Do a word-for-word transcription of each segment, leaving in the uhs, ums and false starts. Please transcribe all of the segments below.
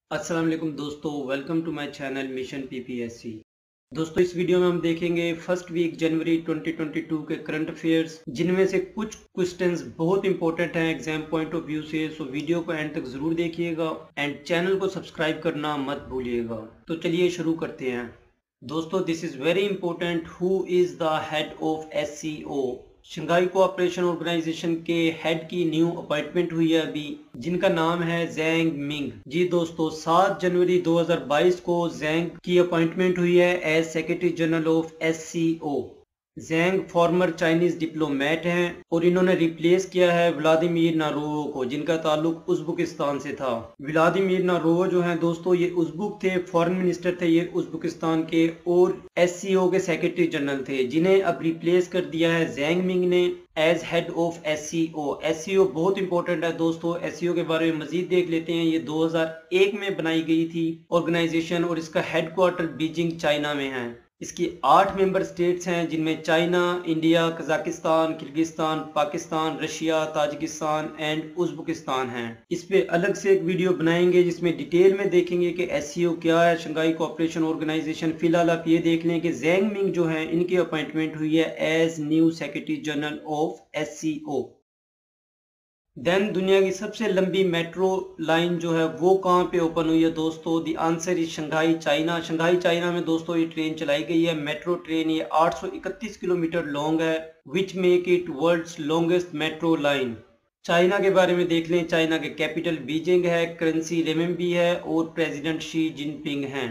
अस्सलाम वालेकुम दोस्तों, welcome to my channel mission PPSC. दोस्तों, इस वीडियो में हम देखेंगे फर्स्ट वीक जनवरी दो हज़ार बाईस के करंट अफेयर्स, जिनमें से कुछ क्वेश्चंस बहुत इंपॉर्टेंट हैं एग्जाम पॉइंट ऑफ व्यू से। सो वीडियो को एंड तक जरूर देखिएगा एंड चैनल को सब्सक्राइब करना मत भूलिएगा। तो चलिए शुरू करते हैं। दोस्तों, this is very important. Who is the head of S C O? Shanghai cooperation organisation के हेड की न्यू अपॉइंटमेंट हुई है अभी, जिनका नाम है जैंग मिंग। जी दोस्तों, सात जनवरी दो हज़ार बाईस को जैंग की अपॉइंटमेंट हुई है as secretary general of S C O. Zhang former Chinese diplomat हैं और इन्होंने रिप्लेस किया है व्लादिमीर नारोवो को, जिनका ताल्लुक उज्बेकिस्तान से था। व्लादिमीर नारोवो जो हैं दोस्तों, ये उज्बुक थे, फॉरेन मिनिस्टर थे ये उज्बेकिस्तान के, और एस सी ओ के सेक्रेटरी जनरल थे, जिन्हें अब रिप्लेस कर दिया है जैंग मिंग ने as head of S C O. S C O बहुत इंपॉर्टेंट है दोस्तों। एस सी ओ के बारे में मजीद देख लेते हैं। ये दो हज़ार एक में बनाई गई थी ऑर्गेनाइजेशन और इसका हेडक्वार्टर बीजिंग चाइना में है। इसकी आठ मेंबर स्टेट्स हैं, जिनमें China, India, Kazakhstan, Kyrgyzstan, Pakistan, Russia, Tajikistan and Uzbekistan हैं। इस पे अलग से एक वीडियो बनाएंगे जिसमें डिटेल में देखेंगे कि एस सी ओ क्या है, शंघाई कोऑपरेशन ऑर्गेनाइजेशन। फिलहाल आप ये देख लें कि जैंग मिंग जो है, इनकी अपॉइंटमेंट हुई है as new secretary general of S C O. Then दुनिया की सबसे लंबी मेट्रो लाइन जो है वो कहाँ पे ओपन हुई है दोस्तों? The answer is Shanghai China. Shanghai China में दोस्तों ये ट्रेन चलाई गई है, मेट्रो ट्रेन। ये आठ सौ इकतीस किलोमीटर लॉन्ग है, which make it world's longest metro line. China के बारे में देख लें। चाइना के कैपिटल बीजिंग है, करेंसी रेमिनबी है और प्रेसिडेंट शी जिनपिंग हैं।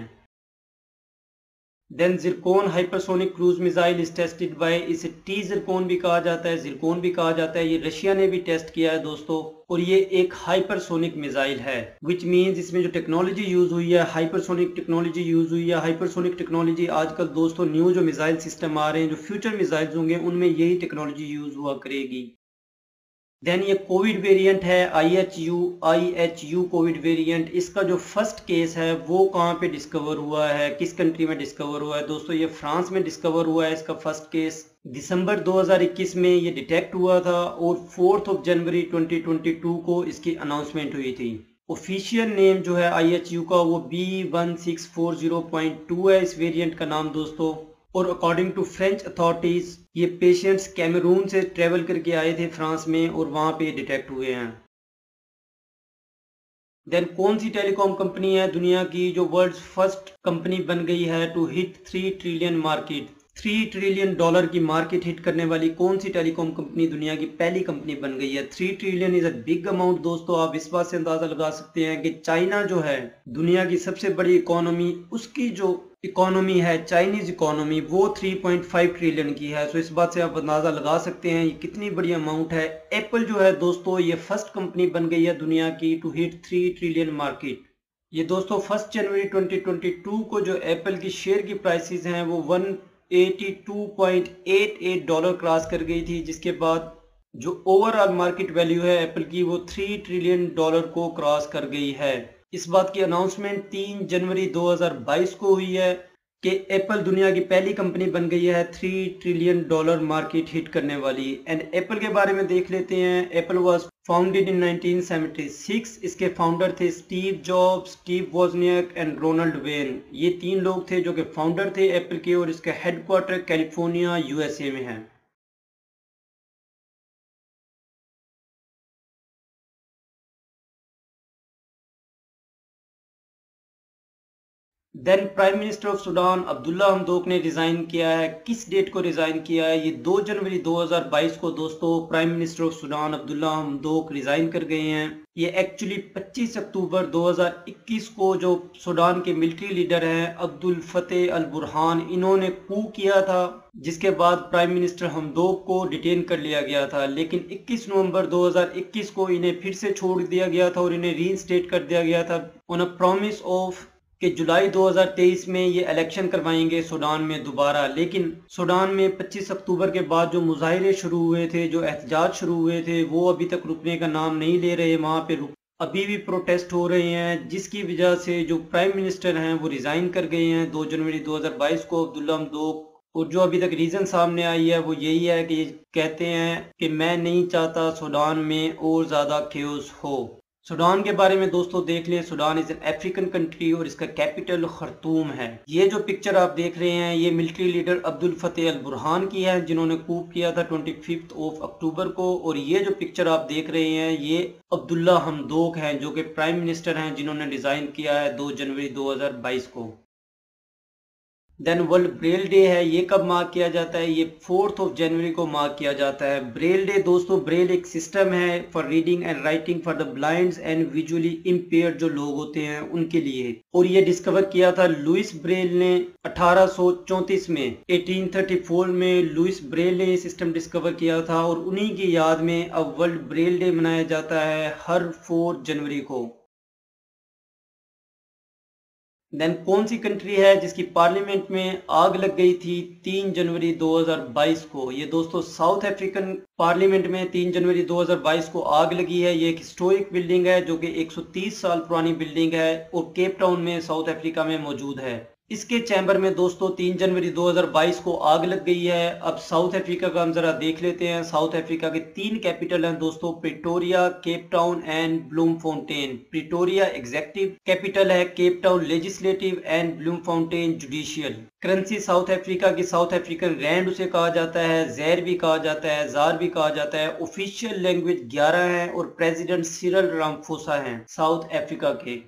Then Zircon hypersonic cruise missile is tested by, इसे टी जिरकोन भी कहा जाता है, जिरकोन भी कहा जाता है। ये रशिया ने भी टेस्ट किया है दोस्तों, और ये एक हाइपरसोनिक मिसाइल है, विच मीन्स इसमें जो टेक्नोलॉजी यूज हुई है, हाइपरसोनिक टेक्नोलॉजी यूज हुई है। हाइपरसोनिक टेक्नोलॉजी आजकल दोस्तों न्यू जो मिसाइल सिस्टम आ रहे हैं, जो फ्यूचर मिसाइल्स होंगे, उनमें यही टेक्नोलॉजी यूज हुआ करेगी। देन ये कोविड वेरिएंट है I H U I H U COVID variant. इसका जो फर्स्ट केस है वो कहाँ पे डिस्कवर हुआ है, किस कंट्री में डिस्कवर हुआ है दोस्तों? ये फ्रांस में डिस्कवर हुआ है। इसका फर्स्ट केस दिसंबर दो हज़ार इक्कीस में ये डिटेक्ट हुआ था और फोर्थ ऑफ जनवरी दो हज़ार बाईस को इसकी अनाउंसमेंट हुई थी। ऑफिशियल नेम जो है आई एच यू का वो B one six four zero point two है इस वेरिएंट का नाम दोस्तों। और अकॉर्डिंग टू फ्रेंच अथॉरिटीज ये पेशेंट्स कैमरून से ट्रेवल करके आए थे फ्रांस में और वहां पे डिटेक्ट हुए हैं। देन कौन सी टेलीकॉम कंपनी है दुनिया की जो वर्ल्ड फर्स्ट कंपनी बन गई है to hit three trillion market? Three trillion dollar की मार्केट हिट करने वाली कौन सी टेलीकॉम कंपनी दुनिया की पहली कंपनी बन गई है? Three trillion is a big amount दोस्तों। आप इस बात से अंदाजा लगा सकते हैं कि चाइना जो है दुनिया की सबसे बड़ी इकोनॉमी, उसकी जो इकोनॉमी है चाइनीज इकोनॉमी, वो थ्री पॉइंट फाइव ट्रिलियन की है। सो इस बात से आप अंदाजा लगा सकते हैं ये कितनी बड़ी अमाउंट है। एप्पल जो है दोस्तों, ये फर्स्ट कंपनी बन गई है दुनिया की to hit three trillion market. ये दोस्तों फर्स्ट जनवरी दो हज़ार बाईस को जो एप्पल की शेयर की प्राइसेस हैं वो one eighty two point eight eight dollar cross कर गई थी, जिसके बाद जो ओवरऑल मार्केट वैल्यू है एप्पल की वो थ्री ट्रिलियन डॉलर को क्रॉस कर गई है। इस बात की अनाउंसमेंट तीन जनवरी दो हज़ार बाईस को हुई है कि एप्पल दुनिया की पहली कंपनी बन गई है three trillion dollar market hit करने वाली। एंड एप्पल के बारे में देख लेते हैं। Apple was founded in nineteen seventy six. इसके फाउंडर थे Steve Jobs, Steve Wozniak and Ronald Wayne. ये तीन लोग थे जो कि फाउंडर थे एप्पल के, और इसका हेडक्वार्टर कैलिफोर्निया यूएसए में है। Then prime minister of Sudan Abdalla Hamdok ने रिजाइन किया है। किस डेट को रिजाइन किया है? ये दो जनवरी दो हज़ार बाईस को दोस्तों prime minister of Sudan Abdalla Hamdok resign कर गए हैं। ये एक्चुअली पच्चीस अक्टूबर दो हज़ार इक्कीस को जो सूडान के मिलिट्री लीडर हैं अब्दुल फतेह अल बुरहान, इन्होंने कू किया था, जिसके बाद प्राइम मिनिस्टर हमदोक को डिटेन कर लिया गया था। लेकिन इक्कीस नवंबर दो हज़ार इक्कीस को इन्हें फिर से छोड़ दिया गया था और इन्हें रीइंस्टेट कर दिया गया था ऑन अ प्रॉमिस ऑफ कि जुलाई दो हज़ार तेईस में ये इलेक्शन करवाएंगे सूडान में दोबारा। लेकिन सूडान में पच्चीस अक्टूबर के बाद जो मुजाहरे शुरू हुए थे, जो एहतजाज शुरू हुए थे, वो अभी तक रुकने का नाम नहीं ले रहे। वहाँ पे रुक अभी भी प्रोटेस्ट हो रहे हैं, जिसकी वजह से जो प्राइम मिनिस्टर हैं वो रिजाइन कर गए हैं दो जनवरी दो हज़ार बाईस को अब्दुल्ला हमदोक। और जो अभी तक रीज़न सामने आई है वो यही है कि ये कहते हैं कि मैं नहीं चाहता सूडान में और ज़्यादा केओस हो। सूडान के बारे में दोस्तों देख लें। Sudan is an African country और इसका कैपिटल खर्तूम है। ये जो पिक्चर आप देख रहे हैं ये military leader Abdul Fattah al Burhan की है, जिन्होंने कूप किया था पच्चीस ऑफ अक्टूबर को। और ये जो पिक्चर आप देख रहे हैं ये अब्दुल्ला हमदोक हैं, जो कि प्राइम मिनिस्टर हैं, जिन्होंने डिजाइन किया है दो जनवरी दो हजार बाईस को। देन वर्ल्ड ब्रेल डे है, ये कब मार्क किया जाता है? ये फोर्थ ऑफ जनवरी को मार्क किया जाता है। ब्रेल डे दोस्तों, ब्रेल एक सिस्टम है for reading and writing for the blinds and visually impaired जो लोग होते हैं उनके लिए। और ये डिस्कवर किया था लुइस ब्रेल ने अठारह सौ चौंतीस में। अठारह सौ चौंतीस में लुइस ब्रेल ने ये सिस्टम डिस्कवर किया था और उन्हीं की याद में अब वर्ल्ड ब्रेल डे मनाया जाता है हर फोर्थ जनवरी को। देन कौन सी कंट्री है जिसकी पार्लियामेंट में आग लग गई थी तीन जनवरी दो हजार बाईस को? ये दोस्तों साउथ अफ्रीकन पार्लियामेंट में तीन जनवरी दो हजार बाईस को आग लगी है। ये एक हिस्टोरिक बिल्डिंग है जो कि एक सौ तीस साल पुरानी बिल्डिंग है और केप टाउन में साउथ अफ्रीका में मौजूद है। इसके चैम्बर में दोस्तों तीन जनवरी दो हजार बाईस को आग लग गई है। अब साउथ अफ्रीका का हम जरा देख लेते हैं। साउथ अफ्रीका के तीन कैपिटल हैं दोस्तों, Pretoria, Cape Town and Bloemfontein. Pretoria executive capital है, Cape Town legislative and Bloemfontein judicial. Currency South Africa की साउथ अफ्रीकन रैंड उसे कहा जाता है, जैर भी कहा जाता है, जार भी कहा जाता है। ऑफिशियल लैंग्वेज ग्यारह है और प्रेसिडेंट सिरिल रामाफोसा हैं साउथ अफ्रीका के।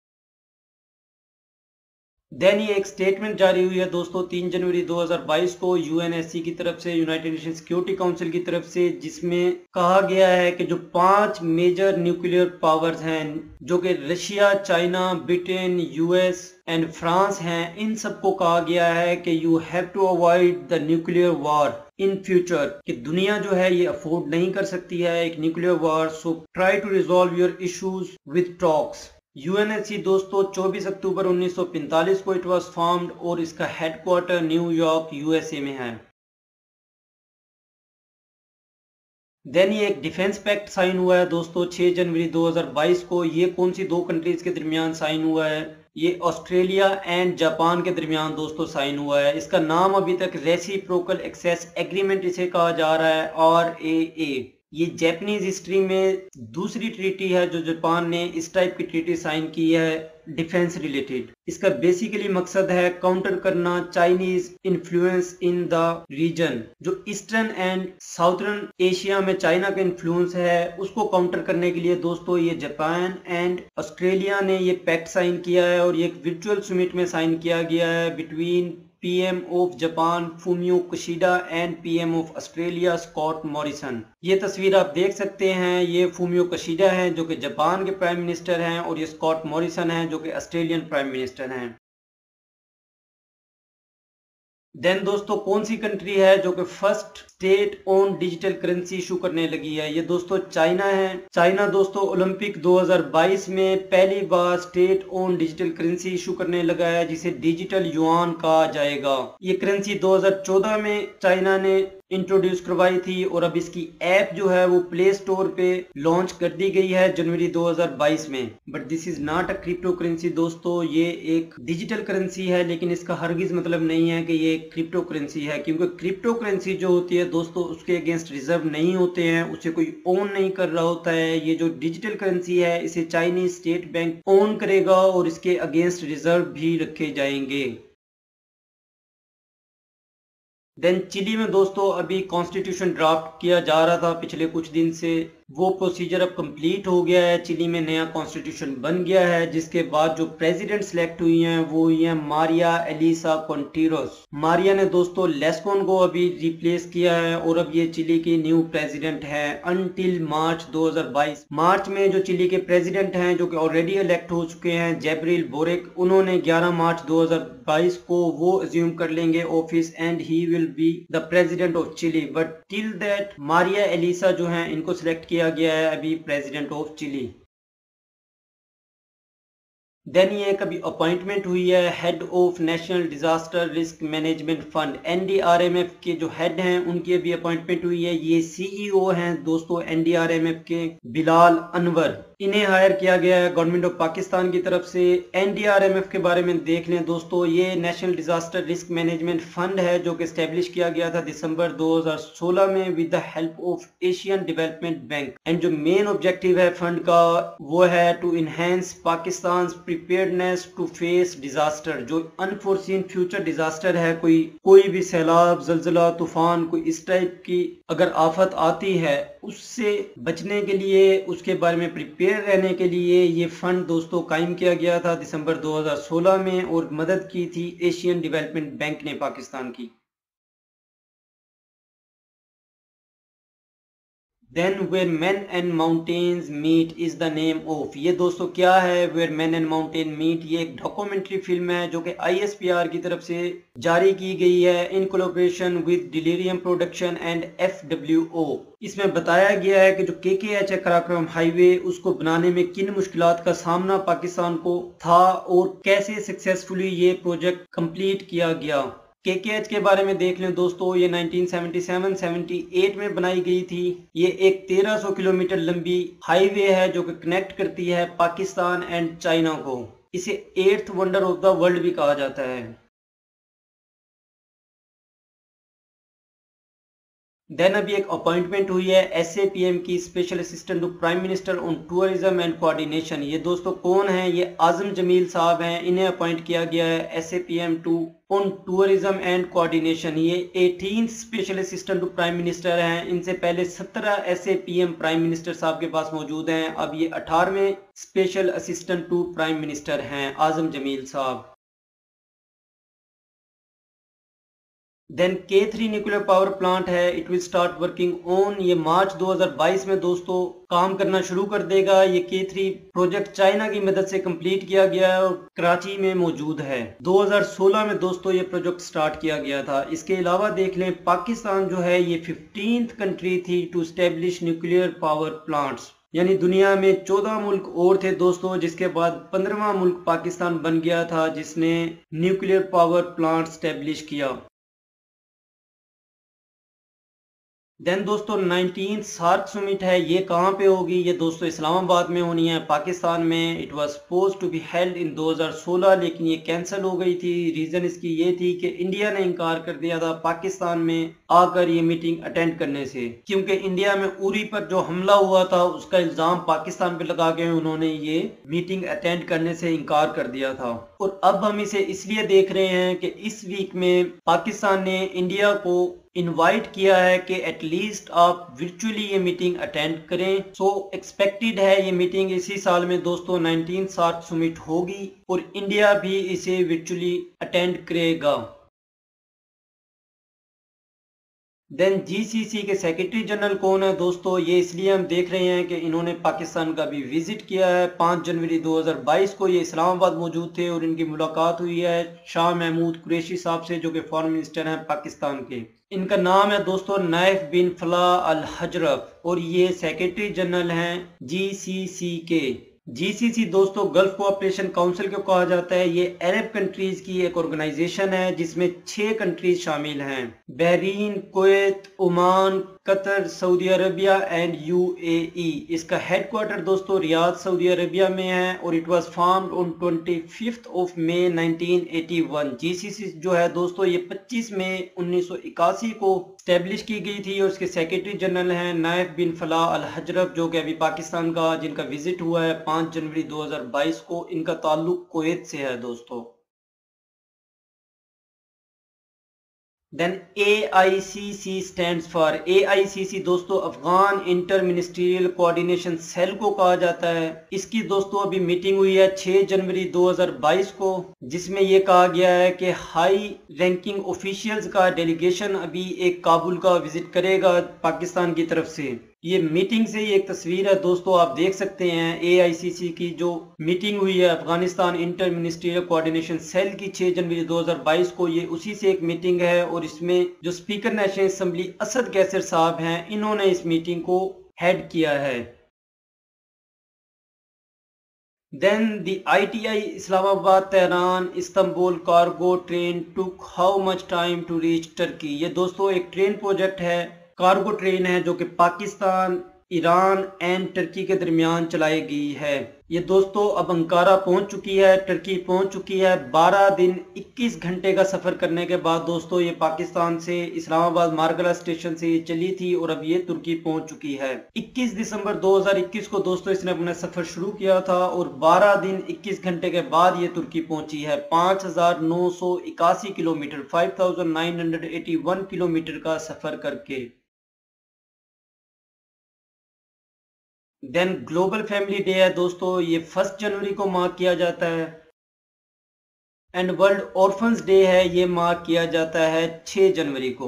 देन ये एक स्टेटमेंट जारी हुई है दोस्तों तीन जनवरी दो हजार बाईस को यूएनएससी की तरफ से, यूनाइटेड नेशन सिक्योरिटी काउंसिल की तरफ से, जिसमें कहा गया है कि जो पांच मेजर न्यूक्लियर पावर्स हैं जो कि Russia, China, Britain, US and France हैं, इन सबको कहा गया है कि you have to avoid the nuclear war in future, कि दुनिया जो है ये अफोर्ड नहीं कर सकती है एक nuclear war. So try to resolve your issues with talks. UNSC दोस्तों चौबीस अक्टूबर उन्नीस सौ पैंतालीस को इट वाज फॉर्म्ड और इसका हेडक्वार्टर न्यूयॉर्क यूएसए में है। देन ये एक डिफेंस पैक्ट साइन हुआ है दोस्तों छह जनवरी दो हजार बाईस को। ये कौन सी दो कंट्रीज के दरमियान साइन हुआ है? ये ऑस्ट्रेलिया एंड जापान के दरमियान दोस्तों साइन हुआ है। इसका नाम अभी तक रेसिप्रोकल एक्सेस एग्रीमेंट इसे कहा जा रहा है, आर ए ए। ये जापानीज हिस्ट्री में दूसरी ट्रीटी है जो जापान ने इस टाइप की ट्रीटी साइन की है डिफेंस रिलेटेड। इसका बेसिकली मकसद है काउंटर करना Chinese influence in the region. जो ईस्टर्न एंड साउथर्न एशिया में चाइना का इन्फ्लुएंस है उसको काउंटर करने के लिए दोस्तों ये जापान एंड ऑस्ट्रेलिया ने ये पैक्ट साइन किया है और ये एक वर्चुअल समिट में साइन किया गया है between PM of Japan Fumio Kishida and PM of Australia Scott Morrison. ये तस्वीर आप देख सकते हैं, ये फूमियो किशिडा हैं जो कि जापान के प्राइम मिनिस्टर हैं और ये स्कॉट मॉरिसन हैं जो कि ऑस्ट्रेलियन प्राइम मिनिस्टर हैं। देन दोस्तों कौन सी कंट्री है जो कि first state own digital currency issue करने लगी है? ये दोस्तों चाइना है। चाइना दोस्तों ओलंपिक दो हजार बाईस में पहली बार state own digital currency issue करने लगा है जिसे डिजिटल युआन कहा जाएगा। ये करेंसी दो हजार चौदह में चाइना ने इंट्रोड्यूस करवाई थी और अब इसकी ऐप जो है वो प्ले स्टोर पे लॉन्च कर दी गई है जनवरी दो हजार बाईस में। But this is not a crypto currency दोस्तों, ये एक डिजिटल करेंसी है, लेकिन इसका हरगिज मतलब नहीं है कि ये क्रिप्टो करेंसी है, क्योंकि क्रिप्टो करेंसी जो होती है दोस्तों उसके अगेंस्ट रिजर्व नहीं होते हैं, उसे कोई ओन नहीं कर रहा होता है। ये जो डिजिटल करेंसी है इसे चाइनीज स्टेट बैंक ओन करेगा और इसके अगेंस्ट रिजर्व भी रखे जाएंगे। देन चिली में दोस्तों अभी कॉन्स्टिट्यूशन ड्राफ्ट किया जा रहा था पिछले कुछ दिन से, वो प्रोसीजर अब कंप्लीट हो गया है। चिली में नया कॉन्स्टिट्यूशन बन गया है जिसके बाद जो प्रेसिडेंट सिलेक्ट हुई हैं वो हुई हैं मारिया एलिसा कॉन्टिरोस। मारिया ने दोस्तों लेस्कोन को अभी रिप्लेस किया है और अब ये चिली की न्यू प्रेसिडेंट है अनटिल मार्च दो हजार बाईस। मार्च में जो चिली के प्रेसिडेंट हैं जो कि ऑलरेडी इलेक्ट हो चुके हैं जैब्रिल बोरेक, उन्होंने ग्यारह मार्च दो हजार बाईस को वो अज्यूम कर लेंगे office and he will be the president of Chile. But till that Maria Elisa जो है इनको सिलेक्ट किया गया है अभी प्रेसिडेंट ऑफ चिली। देन ये एक अभी अपॉइंटमेंट हुई है head of national disaster risk management fund, NDRMF के जो हेड हैं उनकी अभी अपॉइंटमेंट हुई है। ये सीईओ हैं दोस्तों एनडीआरएमएफ के बिलाल अनवर। इन्हें हायर किया गया है गवर्नमेंट ऑफ पाकिस्तान की तरफ से। एनडीआरएमएफ के बारे में देख लें दोस्तों, ये national disaster risk management fund है जो कि एस्टेब्लिश किया गया था दिसंबर दो हज़ार सोलह में with the help of Asian development bank. And जो मेन ऑब्जेक्टिव है फंड का वो है to enhance Pakistan preparedness to face disaster. जो अनफोर्सीन फ्यूचर डिजास्टर है, कोई कोई भी सैलाब, जलजला, तूफान, कोई इस टाइप की अगर आफत आती है, उससे बचने के लिए, उसके बारे में प्रिपेयर रहने के लिए ये फंड दोस्तों कायम किया गया था दिसंबर दो हज़ार सोलह में, और मदद की थी एशियन डेवलपमेंट बैंक ने पाकिस्तान की। Then where man and mountains meet is the name of, ये दोस्तों क्या है where man and mountain meet? ये एक डॉक्यूमेंट्री फिल्म है जो कि आई एस पी आर की तरफ से जारी की गई है in collaboration with Delirium production and F W O. इसमें बताया गया है कि जो के के एच है कराकोरम हाईवे, उसको बनाने में किन मुश्किलात का सामना पाकिस्तान को था और कैसे सक्सेसफुली ये प्रोजेक्ट कंप्लीट किया गया। के के एच के बारे में देख लें दोस्तों, ये nineteen seventy seven seventy eight में बनाई गई थी। ये एक तेरह सौ किलोमीटर लंबी हाईवे है जो कि कनेक्ट करती है पाकिस्तान एंड चाइना को। इसे eighth wonder of the world भी कहा जाता है। देन अभी एक अपॉइंटमेंट हुई है एस ए पी एम की, special assistant to prime minister on tourism and coordination. ये दोस्तों कौन है? ये आजम जमील साहब हैं, इन्हें अपॉइंट किया गया है S A P M to on tourism and coordination. ये eighteen special assistant to prime minister हैं। इनसे पहले सत्रह S A P M prime minister साहब के पास मौजूद हैं। अब ये अठारहवें स्पेशल असिस्टेंट टू प्राइम मिनिस्टर हैं आजम जमील साहब। देन के थ्री न्यूक्लियर पावर प्लांट है, it will start working on, ये मार्च दो हज़ार बाईस में दोस्तों काम करना शुरू कर देगा। ये के थ्री प्रोजेक्ट चाइना की मदद से कंप्लीट किया गया है और कराची में मौजूद है। दो हज़ार सोलह में दोस्तों ये प्रोजेक्ट स्टार्ट किया गया था। इसके अलावा देख लें पाकिस्तान जो है ये फिफ्टींथ कंट्री थी to establish nuclear power plants, यानी दुनिया में चौदह मुल्क और थे दोस्तों, जिसके बाद पंद्रहवां मुल्क पाकिस्तान बन गया था जिसने न्यूक्लियर पावर प्लांट स्टेब्लिश किया। देन दोस्तों नाइनटीन सार्क समिट है, ये कहाँ पे होगी? ये दोस्तों इस्लामाबाद में होनी है पाकिस्तान में। It was suppose to be held in दो हज़ार सोलह, लेकिन ये कैंसिल हो गई थी। रीजन इसकी ये थी कि इंडिया ने इनकार कर दिया था पाकिस्तान में आकर ये मीटिंग अटेंड करने से, क्योंकि इंडिया में उरी पर जो हमला हुआ था उसका इल्जाम पाकिस्तान पे लगा के उन्होंने ये मीटिंग अटेंड करने से इनकार कर दिया था। और अब हम इसे इसलिए देख रहे हैं कि इस वीक में पाकिस्तान ने इंडिया को इनवाइट किया है कि एटलीस्ट आप वर्चुअली ये मीटिंग अटेंड करें। सो so, एक्सपेक्टेड है ये मीटिंग इसी साल में दोस्तों नाइनटीन सार्क समिट होगी और इंडिया भी इसे वर्चुअली अटेंड करेगा। देन जी सी सी के सेक्रेटरी जनरल कौन है दोस्तों? ये इसलिए हम देख रहे हैं कि इन्होंने पाकिस्तान का भी विजिट किया है। पाँच जनवरी दो हज़ार बाईस को ये इस्लामाबाद मौजूद थे और इनकी मुलाकात हुई है शाह महमूद कुरैशी साहब से, जो कि फॉरेन मिनिस्टर हैं पाकिस्तान के। इनका नाम है दोस्तों नाइफ बिन फलाह अल हजरफ और ये सेक्रेटरी जनरल हैं जी सी सी के। जी सी सी दोस्तों गल्फ कोऑपरेशन काउंसिल को कहा जाता है। ये अरब कंट्रीज की एक ऑर्गेनाइजेशन है जिसमें छह कंट्रीज शामिल हैं, Bahrain, Kuwait, Oman, Qatar, Saudi Arabia and U A E. इसका हेडक्वार्टर दोस्तों रियाद सऊदी अरबिया में है और it was formed on twenty fifth of May nineteen eighty one. G C C जो है दोस्तों ये पच्चीस मई उन्नीस सौ इक्यासी को स्टैब्लिश की गई थी और इसके सेक्रेटरी जनरल हैं Nayef bin Falah Al Hajraf, जो कि अभी पाकिस्तान का जिनका विजिट हुआ है पाँच जनवरी दो हज़ार बाईस को। इनका ताल्लुक कुवैत से है दोस्तों। Then A I C C stands for, A I C C दोस्तों Afghan inter ministerial coordination cell को कहा जाता है। इसकी दोस्तों अभी मीटिंग हुई है छह जनवरी दो हज़ार बाईस को, जिसमें यह कहा गया है कि हाई रैंकिंग ऑफिशियल्स का डेलीगेशन अभी एक काबुल का विजिट करेगा पाकिस्तान की तरफ से। ये मीटिंग से ही एक तस्वीर है दोस्तों, आप देख सकते हैं ए आई सी सी की जो मीटिंग हुई है Afghanistan inter ministerial coordination cell की छह जनवरी दो हज़ार बाईस को, ये उसी से एक मीटिंग है और इसमें जो speaker national assembly Asad Qaiser साहब हैं, इन्होंने इस मीटिंग को हेड किया है। Then the I T I Islamabad Tehran Istanbul cargo train took how much time to reach Turkey. ये दोस्तों एक ट्रेन प्रोजेक्ट है, कार्गो ट्रेन है जो कि पाकिस्तान, ईरान एंड टर्की के दरमियान चलाई गई है। ये दोस्तों अब अंकारा पहुंच चुकी है, टर्की पहुंच चुकी है। बारह दिन इक्कीस घंटे का सफर करने के बाद दोस्तों ये पाकिस्तान से इस्लामाबाद मारगला स्टेशन से ये चली थी और अब ये तुर्की पहुंच चुकी है। इक्कीस दिसंबर दो हज़ार इक्कीस को दोस्तों इसने अपना सफर शुरू किया था और बारह दिन इक्कीस घंटे के बाद ये तुर्की पहुंची है। पांच हजार नौ सौ इक्यासी kilometre five thousand nine hundred eighty one kilometre का सफर करके। देन ग्लोबल फैमिली डे है दोस्तों, ये फर्स्ट जनवरी को मार्क किया जाता है। एंड वर्ल्ड ऑर्फन्स डे है, ये मार्क किया जाता है छह जनवरी को।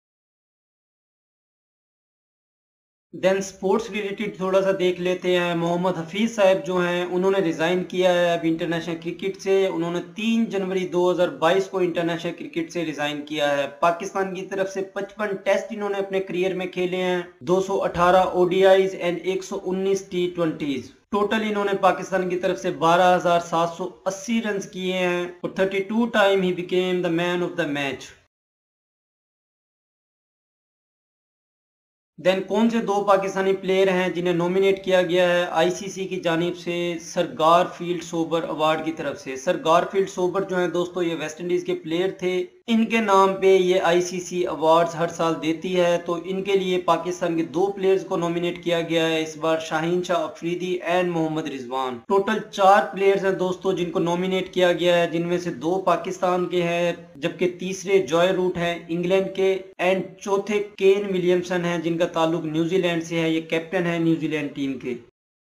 देन स्पोर्ट्स रिलेटेड थोड़ा सा देख लेते हैं। मोहम्मद हफीज साहब जो हैं उन्होंने रिजाइन किया है अब इंटरनेशनल क्रिकेट से। उन्होंने तीन जनवरी दो हज़ार बाईस को इंटरनेशनल क्रिकेट से रिजाइन किया है। पाकिस्तान की तरफ से पचपन टेस्ट इन्होंने अपने करियर में खेले हैं, दो सौ अठारह ओडीआईज एंड एक सौ उन्नीस टी ट्वेंटीज। टोटल इन्होंने पाकिस्तान की तरफ से बारह हजार सात सौ अस्सी रन किए हैं और बत्तीस टाइम ही became the man of the match. Then कौन से दो पाकिस्तानी प्लेयर हैं जिन्हें नॉमिनेट किया गया है आईसीसी की जानिब से सर गारफील्ड सोबर अवार्ड की तरफ से। सर गारफील्ड सोबर जो हैं दोस्तों ये वेस्ट इंडीज के प्लेयर थे, इनके नाम पे ये आईसीसी अवार्ड्स हर साल देती है। तो इनके लिए पाकिस्तान के दो प्लेयर्स को नॉमिनेट किया गया है इस बार, शाहीन शाह अफरीदी एंड मोहम्मद रिजवान। टोटल चार प्लेयर्स हैं दोस्तों जिनको नॉमिनेट किया गया है, जिनमें से दो पाकिस्तान के हैं जबकि तीसरे जॉय रूट हैं इंग्लैंड के एंड चौथे केन विलियमसन हैं जिनका ताल्लुक न्यूजीलैंड से है। ये कैप्टन है न्यूजीलैंड टीम के।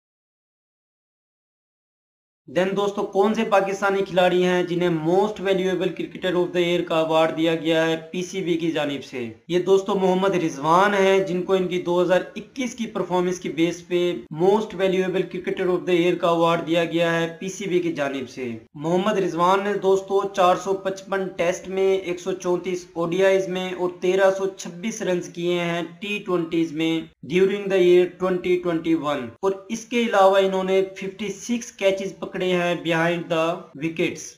देन दोस्तों कौन से पाकिस्तानी खिलाड़ी हैं जिन्हें most valuable cricketer of the year का अवार्ड दिया गया है पीसीबी की जानिब से। ये दोस्तों मोहम्मद रिजवान हैं जिनको इनकी दो हज़ार इक्कीस की परफॉर्मेंस की बेस पे most valuable cricketer of the year का अवार्ड दिया गया है पीसीबी की जानिब से। मोहम्मद रिजवान ने दोस्तों चार सौ पचपन टेस्ट में, एक सौ चौंतीस ओडीआईज में और तेरह सौ छब्बीस रन किए हैं टी ट्वेंटीज में during the year twenty twenty one. और इसके अलावा इन्होंने छप्पन कैचेस पकड़े हैं behind the wickets.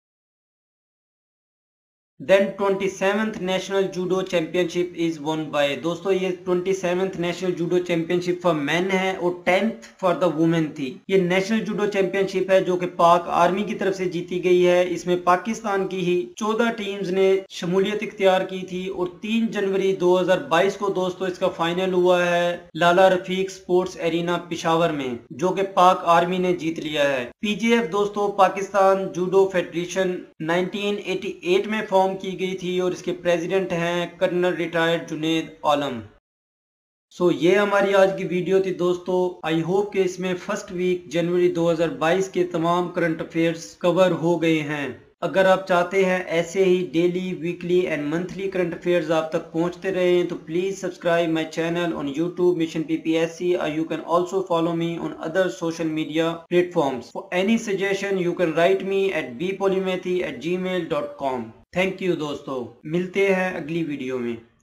Then twenty seventh national judo championship is won by. दोस्तों ये twenty seventh national judo championship for men है और टेंथ फॉर द वुमेन थी। ये नेशनल जूडो चैंपियनशिप है जो कि पाक आर्मी की तरफ से जीती गई है। इसमें पाकिस्तान की ही चौदह टीम्स ने शमूलियत इख्तियार की थी और तीन जनवरी दो हज़ार बाईस को दोस्तों इसका फाइनल हुआ है लाला रफीक स्पोर्ट्स एरिना पिशावर में, जो कि पाक आर्मी ने जीत लिया है। पीजीएफ दोस्तों Pakistan judo federation nineteen eighty eight में फॉर्म की गई थी और इसके प्रेसिडेंट हैं colonel retired Junaid Alam. So so, ये हमारी आज की वीडियो थी दोस्तों। आई होप कि इसमें फर्स्ट वीक जनवरी दो हज़ार बाईस के तमाम करंट अफेयर्स कवर हो गए हैं। अगर आप चाहते हैं ऐसे ही daily, weekly and monthly current affairs आप तक पहुंचते रहे तो please subscribe my channel on YouTube mission PPSC और you can also follow me on other social media platforms. For any suggestion you can write me at B polymathy at Gmail dot com. Thank you दोस्तों, मिलते हैं अगली video में।